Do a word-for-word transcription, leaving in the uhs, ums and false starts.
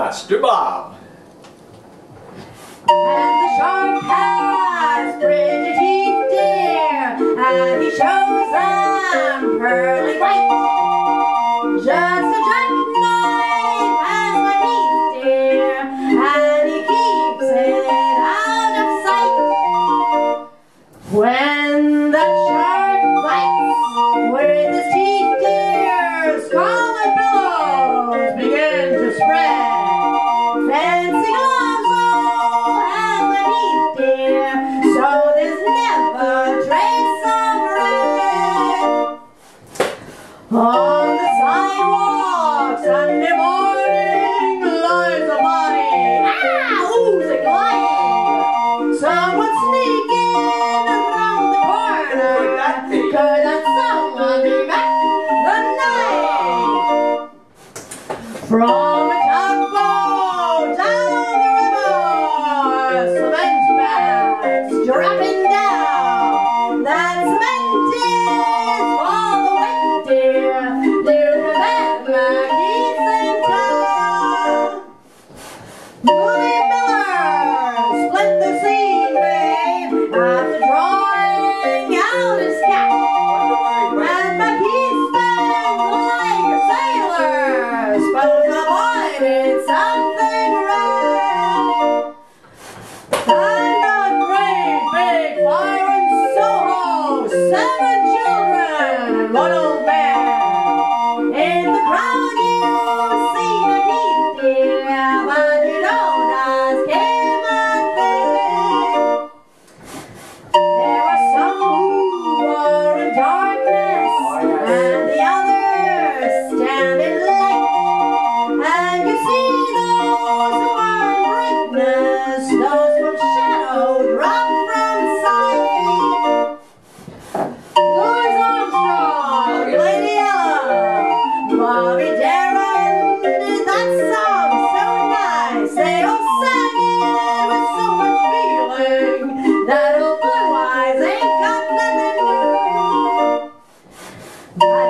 Master Bob. And the shark has pretty teeth, dear, and he shows them pearly white. Just a jackknife has my teeth, dear, and he keeps it out of sight. When the shark bites with his teeth, dear, scarlet billows begin to spread. Fancy gloves all have my teeth, dear, so there's never a trace of red. On the sidewalk Sunday morning lies a body. Ah, oozing life. Someone sneaking around the corner. Could that be? Could that someone be Mack the Knife? From a tugboat down the river, cement bags dropping down. That cement is for the weight, dear. You can bet Mack he's in town. Movie Miller split the scene, babe, after drawing out his cat. And Mack he's spent like a sailor, suppose the boy did something right. And a great big fire in Soho, seven children and one old man. In the crowd you see the teeth, dear, but you don't ask him a thing. There are some who are in darkness, and the others stand in light. And you see those who are in brightness, those from shadow drop from sight. Louis Armstrong, Lady Ella, Bobby Darin did that song so nice. They all sang it with so much feeling that old Blue Eyes ain't got nothing new. But